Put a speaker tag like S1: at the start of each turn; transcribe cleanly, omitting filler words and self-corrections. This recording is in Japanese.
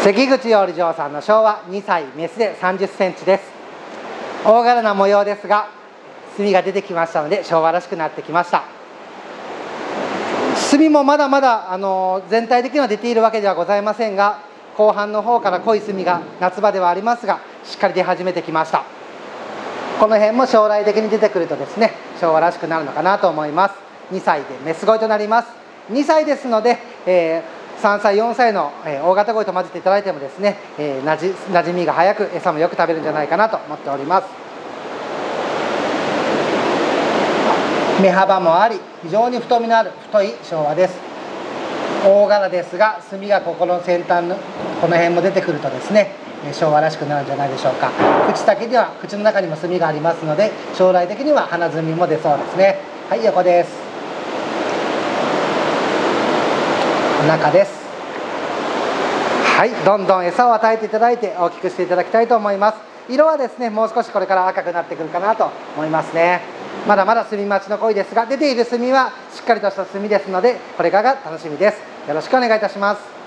S1: 関口養鯉場さんの昭和2歳メスで30センチです。大柄な模様ですが墨が出てきましたので昭和らしくなってきました。墨もまだまだ全体的には出ているわけではございませんが、後半の方から濃い墨が夏場ではありますがしっかり出始めてきました。この辺も将来的に出てくるとですね、昭和らしくなるのかなと思います。2歳でメス鯉となります。2歳ですので、3歳4歳の大型鯉と混ぜていただいてもですね、なじみが早く餌もよく食べるんじゃないかなと思っております。目幅もあり非常に太みのある太い昭和です。大柄ですが墨がここの先端のこの辺も出てくるとですね、昭和らしくなるんじゃないでしょうか。口先には口の中にも墨がありますので将来的には鼻墨も出そうですね。はい、横です。お腹です。はい、どんどん餌を与えていただいて大きくしていただきたいと思います。色はですねもう少しこれから赤くなってくるかなと思いますね。まだまだ墨待ちの鯉ですが出ている墨はしっかりとした墨ですのでこれからが楽しみです。よろしくお願いいたします。